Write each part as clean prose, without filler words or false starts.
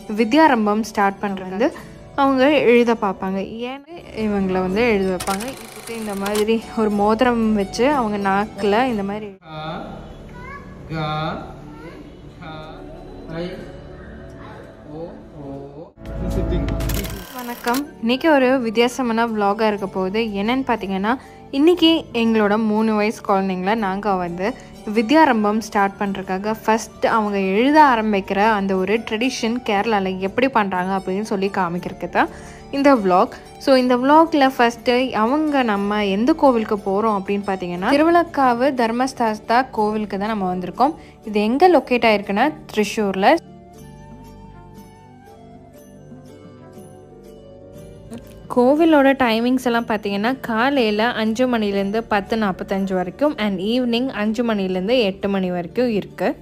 Vidyarambham start பண்ணுறது அவங்க எழுத பார்ப்பாங்க. ஏன்னா இவங்களை வந்து எழுத வைப்பாங்க. இப்போ இந்த மாதிரி ஒரு மோதிரம் வச்சு அவங்க நாக்கில் இந்த மாதிரி வணக்கம். இன்றைக்கி ஒரு வித்தியாசமான விலாகாக இருக்க போகுது. என்னென்னு பார்த்தீங்கன்னா, இன்றைக்கி எங்களோட 3 வயசு குழந்தைங்கள நாங்கள் வந்து வித்யாரம்பம் ஸ்டார்ட் பண்ணுறதுக்காக ஃபஸ்ட்டு அவங்க எழுத ஆரம்பிக்கிற அந்த ஒரு ட்ரெடிஷன் கேரளாவில் எப்படி பண்ணுறாங்க அப்படின்னு சொல்லி காமிக்கிறதுக்கு தான் இந்த விலாக். ஸோ இந்த விலாகில் ஃபஸ்ட்டு நம்ம எந்த கோவிலுக்கு போகிறோம் அப்படின்னு பார்த்தீங்கன்னா, திருவிழக்காவு தர்மஸ்தாஸ்தா கோவிலுக்கு தான் நம்ம வந்திருக்கோம். இது எங்கே லொக்கேட் ஆகிருக்குன்னா த்ரிஷூரில். கோவிலோட டைமிங்ஸ் எல்லாம் பார்த்தீங்கன்னா காலையில் 5 மணிலேருந்து 10:45 வரைக்கும் அண்ட் ஈவினிங் 5 மணிலேருந்து 8 மணி வரைக்கும் இருக்குது.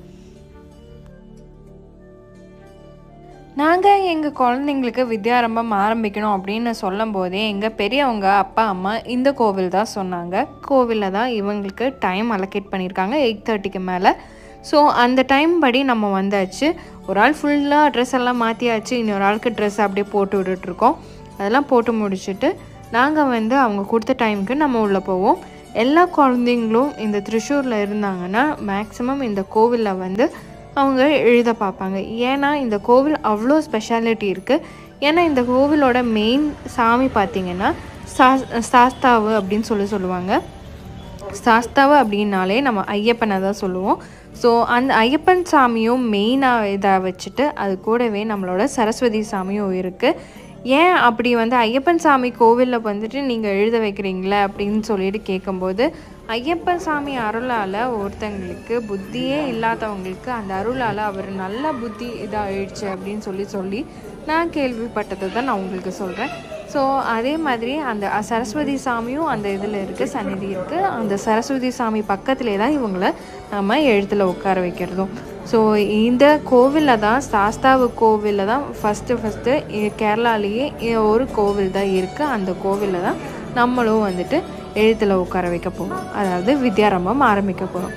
நாங்கள் எங்கள் குழந்தைங்களுக்கு வித்யாரம்பம் ஆரம்பிக்கணும் அப்படின்னு சொல்லும் போதே எங்கள் பெரியவங்க அப்பா அம்மா இந்த கோவில் தான் சொன்னாங்க. கோவிலில் தான் இவங்களுக்கு டைம் அலோகேட் பண்ணியிருக்காங்க 8:30க்கு மேலே. ஸோ அந்த டைம் படி நம்ம வந்தாச்சு. ஒரு ஆள் ஃபுல்லாக ட்ரெஸ் எல்லாம் மாற்றியாச்சு, இன்னொரு ஆளுக்கு ட்ரெஸ் அப்படியே போட்டு விட்டுட்ருக்கோம். அதெல்லாம் போட்டு முடிச்சுட்டு நாங்கள் வந்து அவங்க கொடுத்த டைமுக்கு நம்ம உள்ளே போவோம். எல்லா குழந்தைங்களும் இந்த த்ரிஷூரில் இருந்தாங்கன்னா மேக்ஸிமம் இந்த கோவிலில் வந்து அவங்க எழுத பார்ப்பாங்க. ஏன்னா இந்த கோவில் அவ்வளோ ஸ்பெஷாலிட்டி இருக்குது. ஏன்னா இந்த கோவிலோட மெயின் சாமி பார்த்திங்கன்னா சாஸ்தாவு அப்படின்னு சொல்லுவாங்க. சாஸ்தாவு அப்படின்னாலே நம்ம ஐயப்பனை தான் சொல்லுவோம். ஸோ அந்த ஐயப்பன் சாமியும் மெயினாக இதாக வச்சுட்டு அது கூடவே நம்மளோட சரஸ்வதி சாமியும் இருக்குது. ஏன் அப்படி வந்து ஐயப்பன் சாமி கோவிலில் வந்துட்டு நீங்கள் எழுத வைக்கிறீங்களே அப்படின்னு சொல்லிட்டு கேட்கும்போது, ஐயப்பன் சாமி அருளால் ஒருத்தங்களுக்கு புத்தியே இல்லாதவங்களுக்கு அந்த அருளால் அவர் நல்ல புத்தி இதாகிடுச்சு அப்படின்னு சொல்லி நான் கேள்விப்பட்டதை தான் நான் உங்களுக்கு சொல்கிறேன். ஸோ அதே மாதிரி அந்த சரஸ்வதி சாமியும் அந்த இதில் இருக்குது, சந்நிதி இருக்குது. அந்த சரஸ்வதி சாமி பக்கத்துலேயே தான் இவங்களை நம்ம எழுத்தில் உட்கார வைக்கிறதும். ஸோ இந்த கோவிலில் தான் சாஸ்தாவு கோவிலில் தான் ஃபஸ்ட்டு கேரளாலேயே ஒரு கோவில் தான் இருக்குது. அந்த கோவிலில் தான் நம்மளும் வந்துட்டு எழுத்தில் உட்கார வைக்க போகிறோம், அதாவது வித்யாரம்பம் ஆரம்பிக்க போகிறோம்.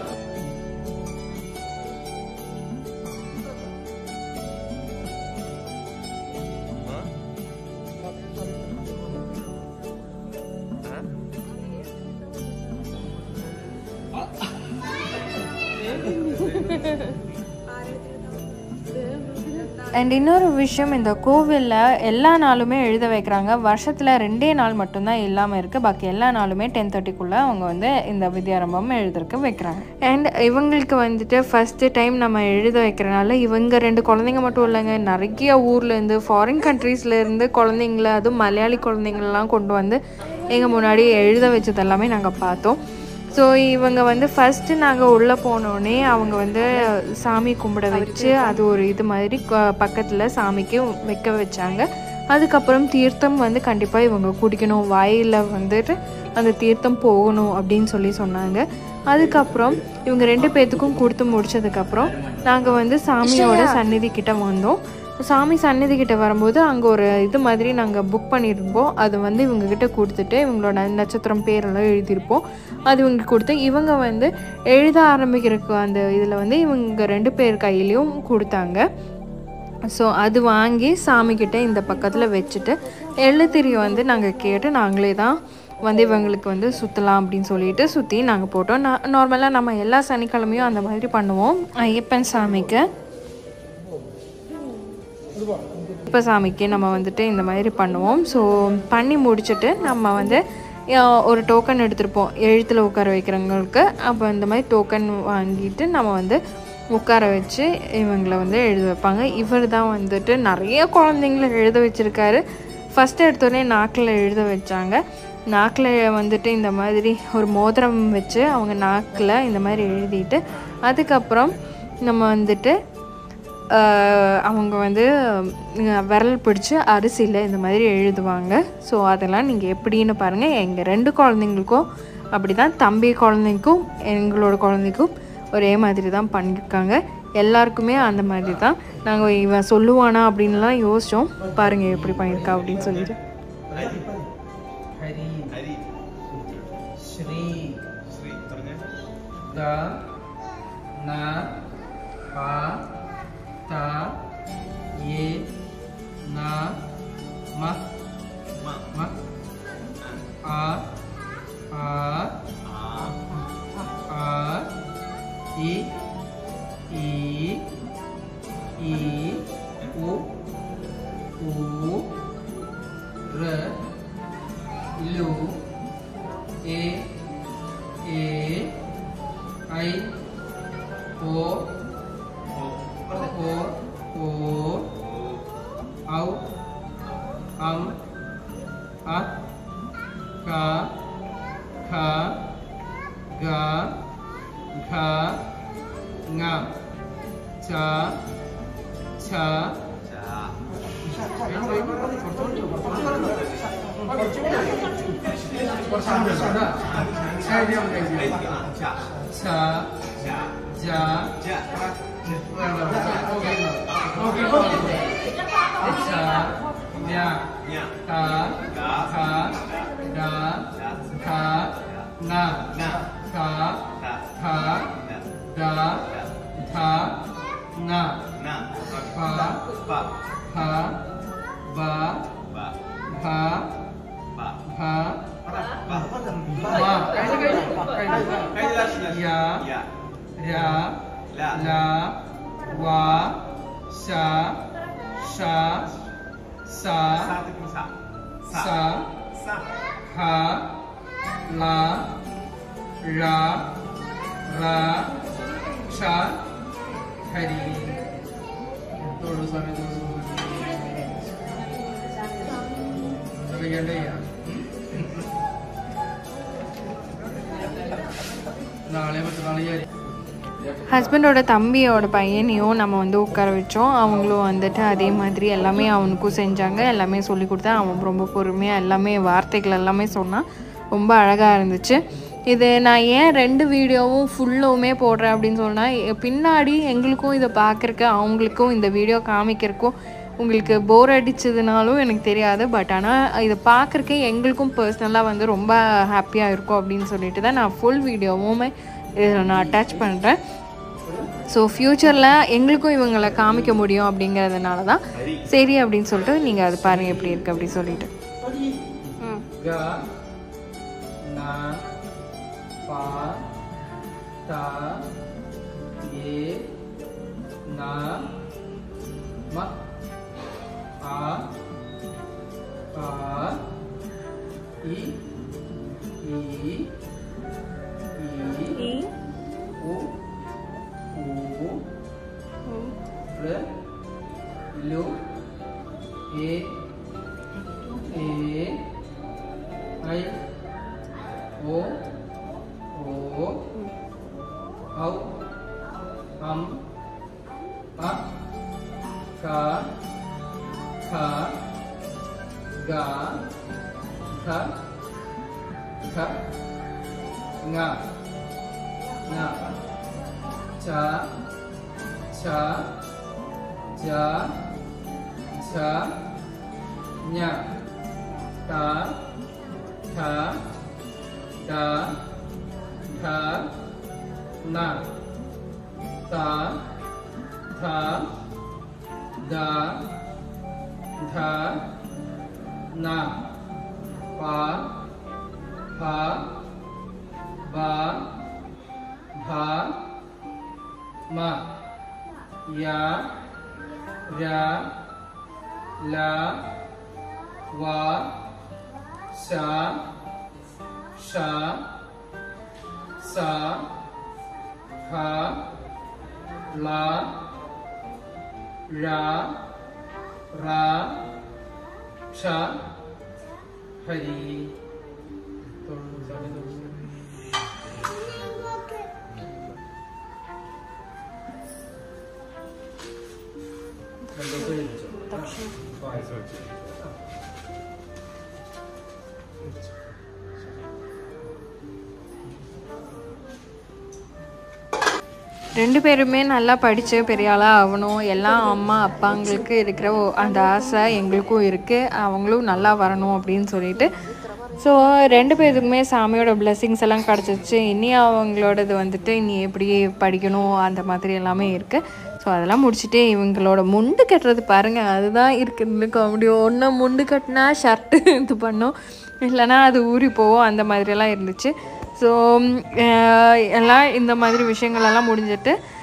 அண்ட் இன்னொரு விஷயம், இந்த கோவிலில் எல்லா நாளுமே எழுத வைக்கிறாங்க. வருஷத்தில் 2 நாள் மட்டும்தான் இல்லாமல் இருக்குது. பாக்கி எல்லா நாளுமே 10:30க்குள்ளே அவங்க வந்து இந்த வித்யாரம்பம் எழுதுறதுக்கு வைக்கிறாங்க. அண்ட் இவங்களுக்கு வந்துட்டு ஃபஸ்ட்டு டைம் நம்ம எழுத வைக்கிறனால இவங்க 2 குழந்தைங்க மட்டும் இல்லைங்க, நிறைய ஊர்லேருந்து ஃபாரின் கண்ட்ரீஸ்லேருந்து குழந்தைங்கள, அதுவும் மலையாளி குழந்தைங்களெலாம் கொண்டு வந்து எங்கள் முன்னாடி எழுத வச்சது எல்லாமே நாங்கள் பார்த்தோம். ஸோ இவங்க வந்து ஃபஸ்ட்டு நாங்கள் உள்ளே போனோடனே அவங்க வந்து சாமி கும்பிட வச்சு அது ஒரு இது மாதிரி பக்கத்தில் சாமிக்கு வைக்க வச்சாங்க. அதுக்கப்புறம் தீர்த்தம் வந்து கண்டிப்பாக இவங்க குடிக்கணும், வாயில் வந்துட்டு அந்த தீர்த்தம் போகணும் அப்படின்னு சொன்னாங்க. அதுக்கப்புறம் இவங்க 2 பேர்த்துக்கும் கொடுத்து முடிச்சதுக்கப்புறம் நாங்கள் வந்து சாமியோட சந்நிதி கிட்ட வந்தோம். சாமி சந்நிதி கிட்ட வரும்போது அங்கே ஒரு இது மாதிரி நாங்கள் புக் பண்ணியிருப்போம். அது வந்து இவங்ககிட்ட கொடுத்துட்டு இவங்களோட நட்சத்திரம் பேரெல்லாம் எழுதியிருப்போம். அது இவங்க கொடுத்து இவங்க வந்து எழுத ஆரம்பிக்கிறதுக்கு அந்த இதில் வந்து இவங்க 2 பேர் கையிலையும் கொடுத்தாங்க. ஸோ அது வாங்கி சாமிக்கிட்ட இந்த பக்கத்தில் வச்சுட்டு எழுத்திரியை வந்து நாங்கள் கேட்டு நாங்களே தான் வந்து இவங்களுக்கு வந்து சுற்றலாம் அப்படின்னு சொல்லிட்டு சுற்றி நாங்கள் போட்டோம். நார்மலாக நம்ம எல்லா சனிக்கிழமையும் அந்த மாதிரி பண்ணுவோம். ஐயப்பன் சாமிக்கு சாமிக்கு நம்ம வந்துட்டு இந்த மாதிரி பண்ணுவோம். ஸோ பண்ணி முடிச்சுட்டு நம்ம வந்து ஒரு டோக்கன் எடுத்துருப்போம் எழுத்தில் உட்கார வைக்கிறவங்களுக்கு. அப்போ இந்த மாதிரி டோக்கன் வாங்கிட்டு நம்ம வந்து உட்கார வச்சு இவங்களை வந்து எழுத வைப்பாங்க. இவர் தான் வந்துட்டு நிறைய குழந்தைங்கள எழுத வச்சுருக்காரு. ஃபஸ்ட்டு எடுத்தோடனே நாக்கில் எழுத வச்சாங்க. நாக்கில் வந்துட்டு இந்த மாதிரி ஒரு மோதிரம் வச்சு அவங்க நாக்கில் இந்த மாதிரி எழுதிட்டு அதுக்கப்புறம் நம்ம வந்துட்டு அவங்க வந்து விரல் பிடிச்சி அரிசியில் இந்த மாதிரி எழுதுவாங்க. ஸோ அதெல்லாம் நீங்கள் எப்படின்னு பாருங்கள். எங்கள் 2 குழந்தைங்களுக்கும் அப்படி தான், தம்பி குழந்தைக்கும் எங்களோட குழந்தைக்கும் ஒரே மாதிரி தான் பண்ணியிருக்காங்க. எல்லாருக்குமே அந்த மாதிரி தான். நாங்கள் இவன் சொல்லுவானா அப்படின்லாம் யோசித்தோம். பாருங்கள் எப்படி பண்ணியிருக்கா அப்படின்னு சொல்லிட்டு. Sri U R Lu A I O Au At Ka Kha Ga Kha Nga Cha Cha ஹஸ்பண்டோட தம்பியோட பையனையும் நம்ம வந்து உட்கார வச்சோம். அவங்களும் வந்துட்டு அதே மாதிரி எல்லாமே அவனுக்கும் செஞ்சாங்க. எல்லாமே சொல்லி கொடுத்தா அவன் ரொம்ப பொறுமையாக எல்லாமே வார்த்தைகள் எல்லாமே சொன்னான். ரொம்ப அழகாக இருந்துச்சு. இது நான் ஏன் 2 வீடியோவும் ஃபுல்லுமே போடுறேன் அப்படின்னு சொன்னால், பின்னாடி எங்களுக்கும் இதை பார்க்குறக்கு அவங்களுக்கும் இந்த வீடியோ காமிக்கிறக்கும் உங்களுக்கு போர் அடிச்சதுனாலும் எனக்கு தெரியாது. பட் ஆனால் இதை பார்க்குறக்கே எங்களுக்கும் பர்சனலாக வந்து ரொம்ப ஹாப்பியாக இருக்கும் அப்படின்னு சொல்லிட்டு தான் நான் ஃபுல் வீடியோவுமே இதில் நான் அட்டாச் பண்ணுறேன். ஸோ ஃப்யூச்சரில் எங்களுக்கும் இவங்களை காமிக்க முடியும் அப்படிங்கிறதுனால தான் சரி அப்படின்னு சொல்லிட்டு நீங்கள் அது பாருங்கள் எப்படி இருக்குது அப்படி சொல்லிட்டு. Lu A I O Au At Ka Kha Ga Kha Kha Nga Cha Cha Ja Cha Nya Ta Tha Da Tha Na Ta Tha Da Tha Na Pa Pa Ba Bha Ma Ya Ra La Wa Sha Sha Sa Ha La Ra Ra Sha Hari. ரெண்டு பேருமே நல்லா படித்து பெரிய ஆளாக ஆகணும். எல்லாம் அம்மா அப்பாங்களுக்கு இருக்கிற அந்த ஆசை எங்களுக்கும் இருக்குது. அவங்களும் நல்லா வரணும் அப்படின்னு சொல்லிட்டு ஸோ 2 பேருக்குமே சாமியோட பிளெஸிங்ஸ் எல்லாம் கிடச்சிச்சு. இனி அவங்களோடது வந்துட்டு இனி எப்படி படிக்கணும் அந்த மாதிரி எல்லாமே இருக்குது. ஸோ அதெல்லாம் முடிச்சுட்டு இவங்களோட முண்டு கட்டுறது பாருங்கள், அதுதான் இருக்குது காமெடி. ஒன்று முண்டு கட்டினா ஷர்ட்டு இது பண்ணும், இல்லைனா அது ஊறி போகும், அந்த மாதிரியெல்லாம் இருந்துச்சு. ஸோ எல்லாம் இந்த மாதிரி விஷயங்களெல்லாம் முடிஞ்சிட்டு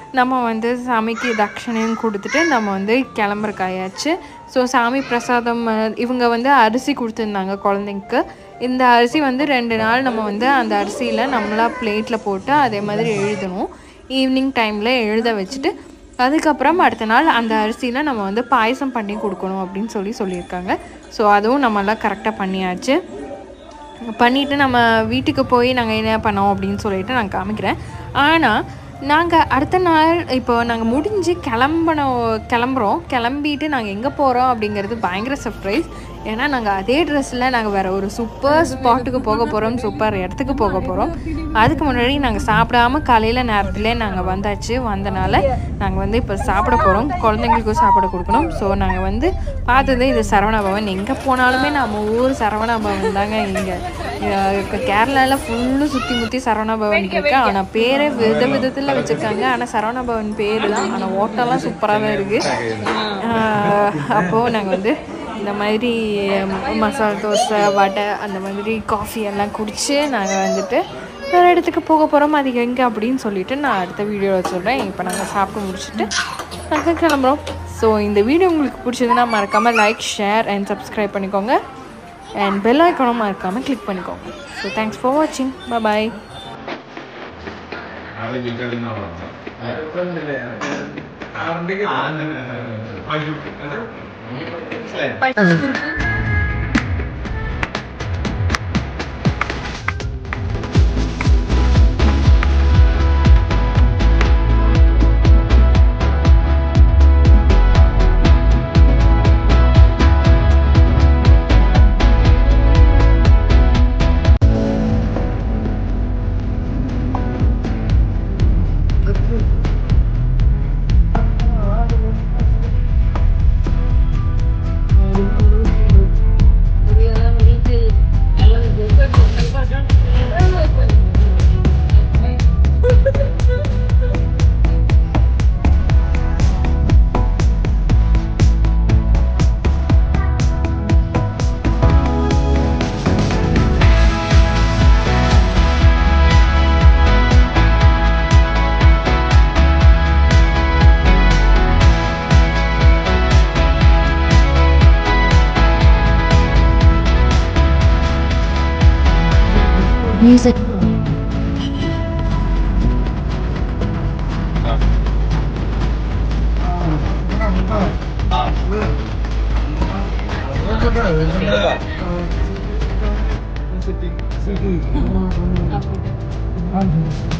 நம்ம வந்து சாமிக்கு தட்சணையும் கொடுத்துட்டு நம்ம வந்து கிளம்புறக்காயாச்சு. ஸோ சாமி பிரசாதம் இவங்க வந்து அரிசி கொடுத்துருந்தாங்க குழந்தைங்களுக்கு. இந்த அரிசி வந்து 2 நாள் நம்ம வந்து அந்த அரிசியில் நம்மளா பிளேட்டில் போட்டு அதே மாதிரி எழுதணும். ஈவினிங் டைமில் எழுத வச்சுட்டு அதுக்கப்புறம் அடுத்த நாள் அந்த அரிசியில் நம்ம வந்து பாயசம் பண்ணி கொடுக்கணும் அப்படின்னு சொல்லியிருக்காங்க. ஸோ அதுவும் நம்மளாம் கரெக்டாக பண்ணியாச்சு. பண்ணிவிட்டு நம்ம வீட்டுக்கு போய் நாங்கள் என்ன பண்ணோம் அப்படின்னு சொல்லிட்டு நான் காமிக்கிறேன். ஆனால் நாங்கள் அடுத்த நாள் இப்போ நாங்கள் முடிஞ்சு கிளம்புறோம். கிளம்பிட்டு நாங்கள் எங்கே போகிறோம் அப்படிங்கிறது பயங்கர சர்ப்ரைஸ். ஏன்னா நாங்கள் அதே ட்ரெஸ்ஸில் நாங்கள் வேறு ஒரு சூப்பர் ஸ்பாட்டுக்கு போக போகிறோம், சூப்பர் இடத்துக்கு போக போகிறோம். அதுக்கு முன்னாடி நாங்கள் சாப்பிடாமல் காலையில் நேரத்தில் நாங்கள் வந்தனால நாங்கள் வந்து இப்போ சாப்பிட போகிறோம். குழந்தைங்களுக்கும் சாப்பிட கொடுக்கணும். ஸோ நாங்கள் வந்து பார்த்தது இது சரவணா பவன். எங்கே போனாலுமே நம்ம ஊர் சரவணா பவன் தாங்க. இங்கே இப்போ கேரளாவில் ஃபுல்லு சுற்றி முற்றி சரவணா பவன் இருக்குது. ஆனால் பேரே விதத்தில் வச்சுருக்காங்க. ஆனால் சரவணா பவன் பேர் தான். ஆனால் ஓட்டெல்லாம் சூப்பராக தான் இருக்குது. அப்போது நாங்கள் வந்து இந்த மாதிரி மசாலா தோசை, வடை, அந்த மாதிரி காஃபி எல்லாம் குடித்து நாங்கள் வந்துட்டு வேறு இடத்துக்கு போக போகிறோம். அது எங்கே அப்படின்னு சொல்லிவிட்டு நான் அடுத்த வீடியோவில் சொல்கிறேன். இப்போ நாங்கள் சாப்பிட்டு முடிச்சுட்டு நாங்கள் கிளம்புறோம். ஸோ இந்த வீடியோ உங்களுக்கு பிடிச்சதுன்னா மறக்காமல் லைக், ஷேர் அண்ட் சப்ஸ்கிரைப் பண்ணிக்கோங்க. அண்ட் பெல் ஐக்கானும் மறக்காமல் கிளிக் பண்ணிக்கோங்க. ஸோ தேங்க்ஸ் ஃபார் வாட்சிங். பாய். Music. Sitting.